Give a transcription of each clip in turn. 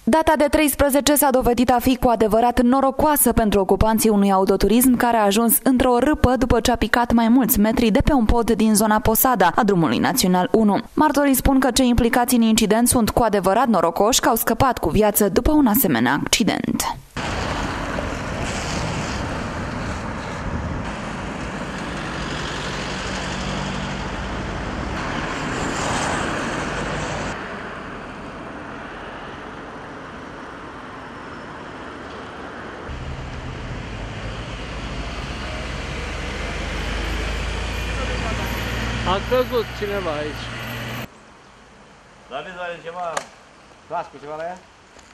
Data de 13 s-a dovedit a fi cu adevărat norocoasă pentru ocupanții unui autoturism care a ajuns într-o râpă după ce a picat mai mulți metri de pe un pod din zona Posada a drumului național 1. Martorii spun că cei implicați în incident sunt cu adevărat norocoși că au scăpat cu viață după un asemenea accident. A căzut cineva aici. Dar vezi, are ceva, las cu ceva la ea?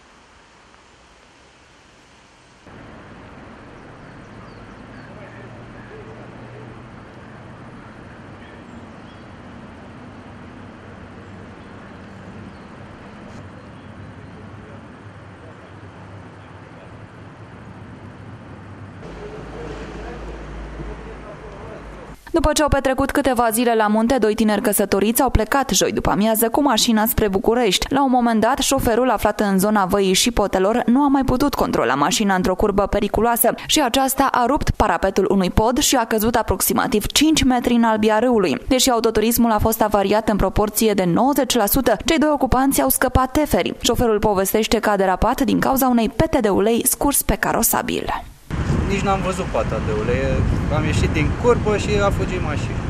După ce au petrecut câteva zile la munte, doi tineri căsătoriți au plecat joi după amiază cu mașina spre București. La un moment dat, șoferul aflat în zona Văii și Potelor nu a mai putut controla mașina într-o curbă periculoasă și aceasta a rupt parapetul unui pod și a căzut aproximativ 5 metri în albia râului. Deși autoturismul a fost avariat în proporție de 90%, cei doi ocupanți au scăpat teferi. Șoferul povestește că a derapat din cauza unei pete de ulei scurs pe carosabil. Nici n-am văzut pata de ulei, am ieșit din curbă și a fugit mașina.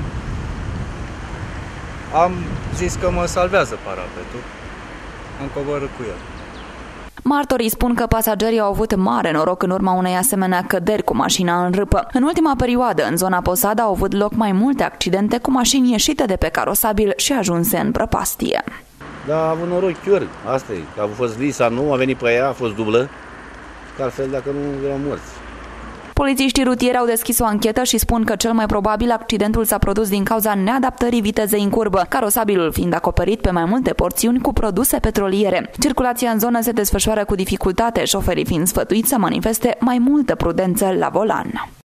Am zis că mă salvează parapetul, am coborât cu el. Martorii spun că pasagerii au avut mare noroc în urma unei asemenea căderi cu mașina în râpă. În ultima perioadă, în zona Posada, au avut loc mai multe accidente cu mașini ieșite de pe carosabil și ajunse în prăpastie. Da, a avut noroc chiar, asta e, că a fost lisa, nu a venit pe ea, a fost dublă, că altfel dacă nu erau morți. Polițiștii rutieri au deschis o anchetă și spun că cel mai probabil accidentul s-a produs din cauza neadaptării vitezei în curbă, carosabilul fiind acoperit pe mai multe porțiuni cu produse petroliere. Circulația în zonă se desfășoară cu dificultate, șoferii fiind sfătuiți să manifeste mai multă prudență la volan.